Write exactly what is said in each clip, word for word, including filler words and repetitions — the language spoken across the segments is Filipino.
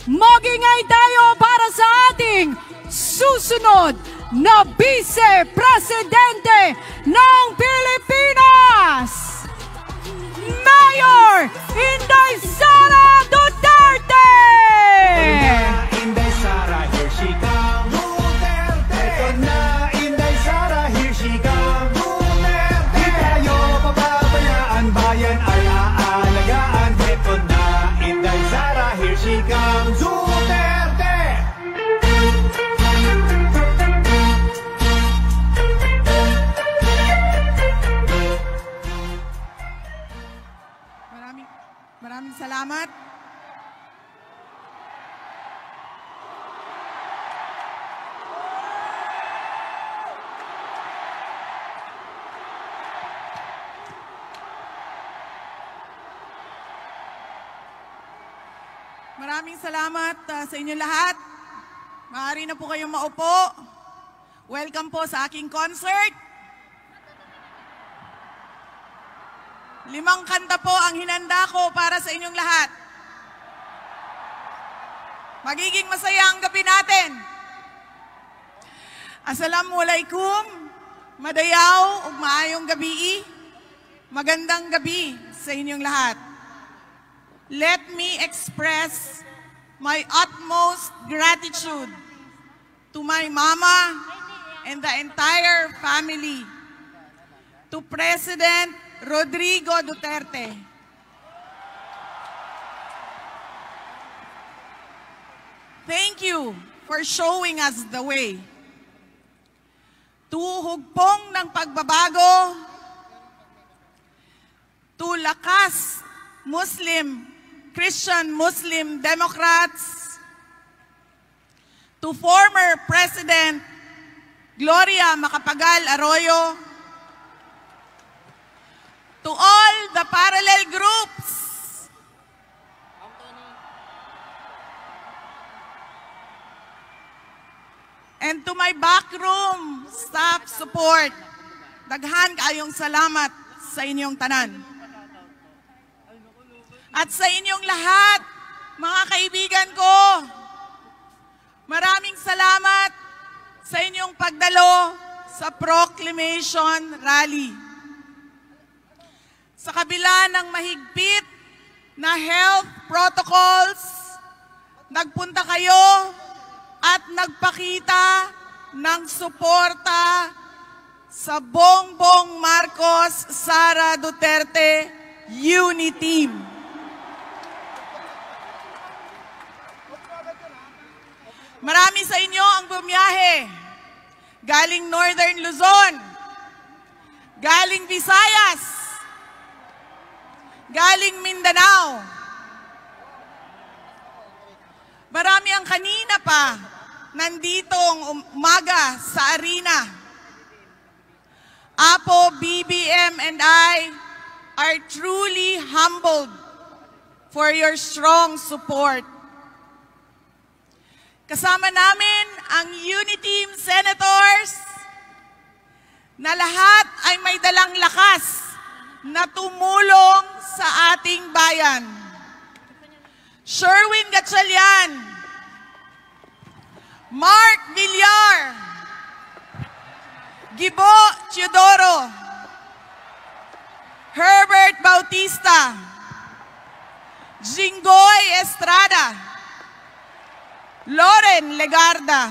Magingay tayo para sa ating susunod na Vice Presidente ng Pilipinas, Mayor Inday Sara Duterte! Inday Sara, here she comes. Duterte! Ito na, Inday Sara, here she comes. Duterte! Di tayo pababayaan, bayan ay aalagaan. Ito na, Inday Sara, here she comes. Duterte! Maraming, maraming salamat. Maraming salamat uh, sa inyo lahat. Maaari na po kayong maupo. Welcome po sa aking concert. Limang kanta po ang hinanda ko para sa inyong lahat. Magiging masaya ang gabi natin. Assalamualaikum, madayaw ug maayong gabi. Magandang gabi sa inyong lahat. Let me express my utmost gratitude to my mama and the entire family, to President Rodrigo Duterte. Thank you for showing us the way. Tuhugpong ng pagbabago, to lakas Muslim Christian Muslim Democrats, to former President Gloria Macapagal Arroyo, to all the parallel groups, and to my backroom staff support, daghan kayong salamat sa inyong tanan. At sa inyong lahat, mga kaibigan ko, maraming salamat sa inyong pagdalo sa Proclamation Rally. Sa kabila ng mahigpit na health protocols, nagpunta kayo at nagpakita ng suporta sa Bongbong Marcos Sara Duterte Uniteam. Marami sa inyo ang bumiyahe galing Northern Luzon, galing Visayas, galing Mindanao. Marami ang kanina pa nanditong umaga sa arena. Apo, B B M, and I are truly humbled for your strong support. Kasama namin ang Uniteam Senators na lahat ay may dalang lakas na tumulong sa ating bayan. Sherwin Gatchalian, Mark Villar, Gibo Teodoro, Herbert Bautista, Jinggoy Estrada, Loren Legarda,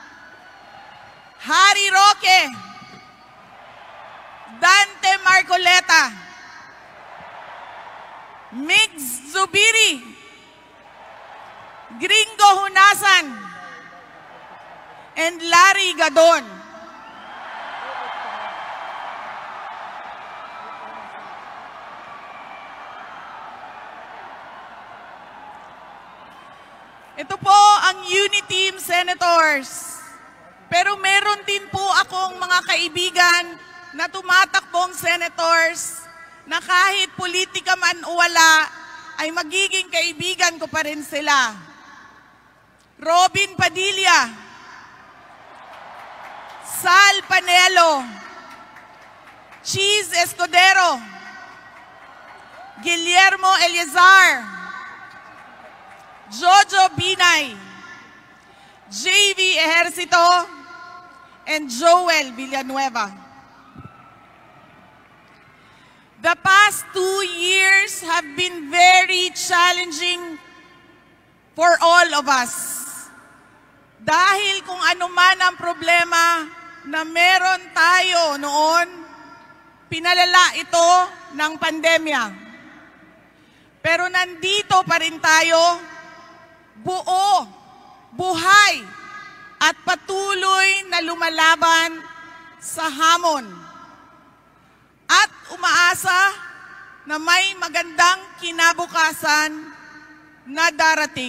Harry Roque, Dante Marcoleta, Migs Zubiri, Gringo Hunasan, and Larry Gadon. Ito po ang Uniteam Senators. Pero meron din po akong mga kaibigan na tumatakbong senators na kahit politika man o wala, ay magiging kaibigan ko pa rin sila. Robin Padilla, Sal Panelo, Cheese Escudero, Guillermo Eliazar, Jojo Binay, J V Ejercito, and Joel Villanueva. The past two years have been very challenging for all of us. Dahil kung ano man ang problema na meron tayo noon, pinalala ito ng pandemya. Pero nandito pa rin tayo, buo, buhay, at patuloy na lumalaban sa hamon. At umaasa na may magandang kinabukasan na darating.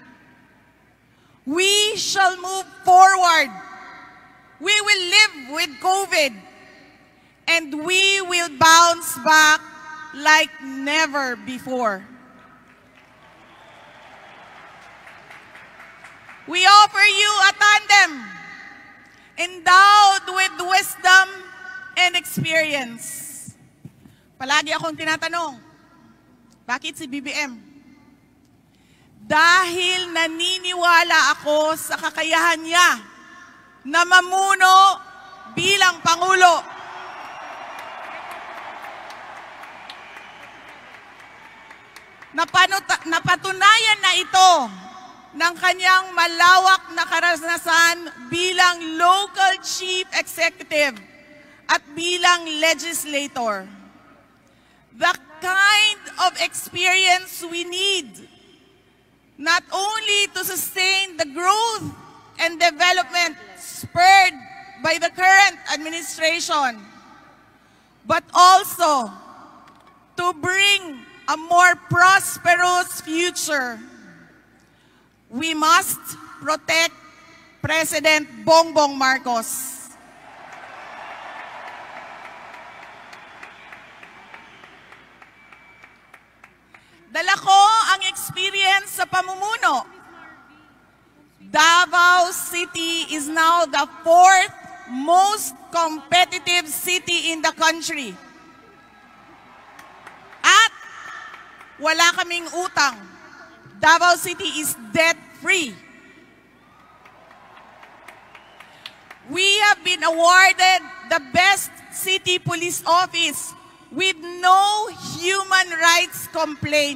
We shall move forward. We will live with COVID, and we will bounce back like never before. We offer you a tandem endowed with wisdom and experience. Palagi akong tinatanong, bakit si B B M? Dahil naniniwala ako sa kakayahan niya na mamuno bilang Pangulo. Napanuta, napatunayan na ito ng kanyang malawak na karanasan bilang local chief executive at bilang legislator. The kind of experience we need not only to sustain the growth and development spurred by the current administration, but also to bring a more prosperous future. We must protect President Bongbong Marcos. Dala ko ang experience sa pamumuno. Davao City is now the fourth most competitive city in the country. At wala kaming utang. Davao City is debt-free. We have been awarded the best city police office with no human rights complaint.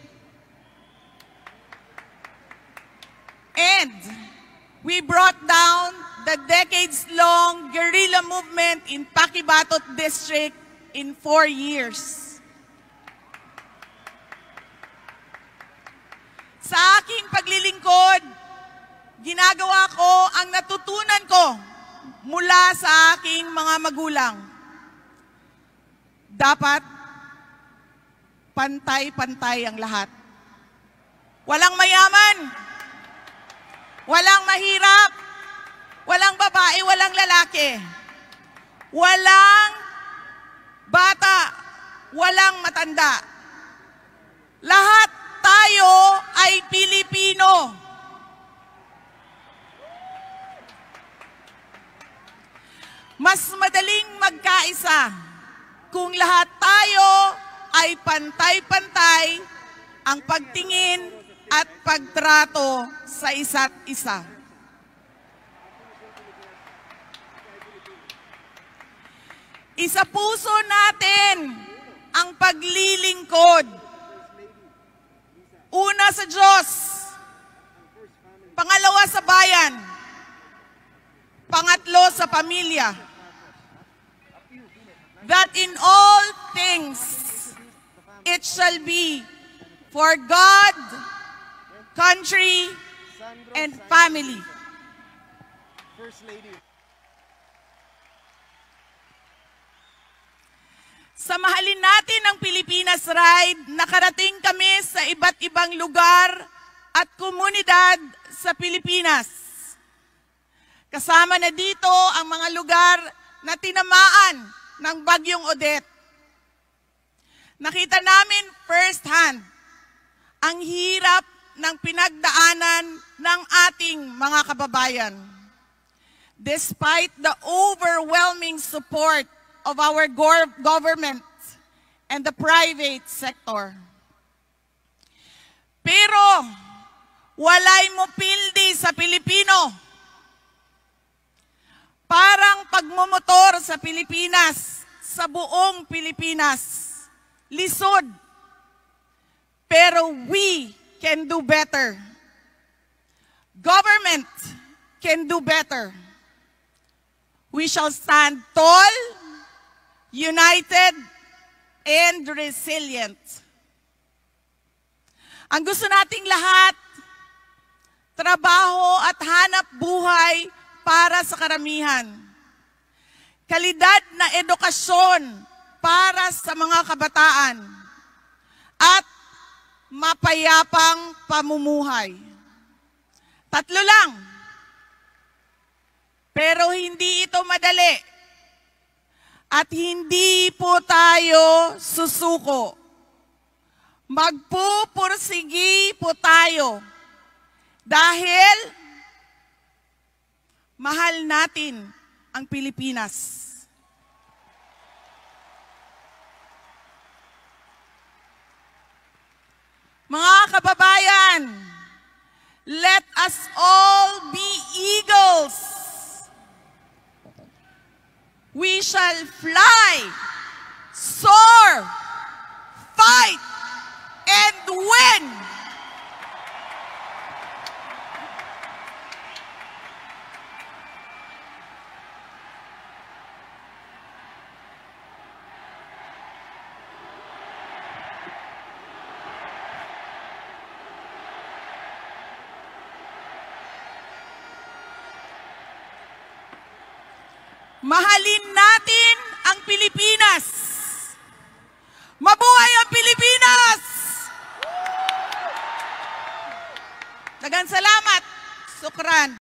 And we brought down the decades-long guerrilla movement in Paquibatot District in four years. Sa aking paglilingkod, ginagawa ko ang natutunan ko mula sa aking mga magulang. Dapat pantay-pantay ang lahat. Walang mayaman, walang mahirap, walang babae, walang lalaki, walang bata, walang matanda. Lahat tayo ay Pilipino. Mas madaling magkaisa kung lahat tayo ay pantay-pantay ang pagtingin at pagtrato sa isa't isa. Isa puso natin ang paglilingkod. Una sa Diyos, pangalawa sa bayan, pangatlo sa pamilya. That in all things it shall be for God, country, and family. First Lady. Sa Mahalin Natin ang Pilipinas Ride, nakarating kami sa iba't ibang lugar at komunidad sa Pilipinas. Kasama na dito ang mga lugar na tinamaan ng Bagyong Odette. Nakita namin first hand ang hirap ng pinagdaanan ng ating mga kababayan. Despite the overwhelming support of our government and the private sector. Pero walay mo pildi sa Pilipino. Parang pagmumotor sa Pilipinas, sa buong Pilipinas, lisod. Pero we can do better. Government can do better. We shall stand tall, united, and resilient. Ang gusto nating lahat, trabaho at hanap buhay para sa karamihan. Kalidad na edukasyon para sa mga kabataan. At mapayapang pamumuhay. Tatlo lang. Pero hindi ito madali. At hindi po tayo susuko. Magpupursigi po tayo. Dahil mahal natin ang Pilipinas. Mga kababayan, let us all be eagles. We shall fly, soar, fight, and win. Mahalin natin ang Pilipinas. Mabuhay ang Pilipinas! Daghang salamat. Sukran.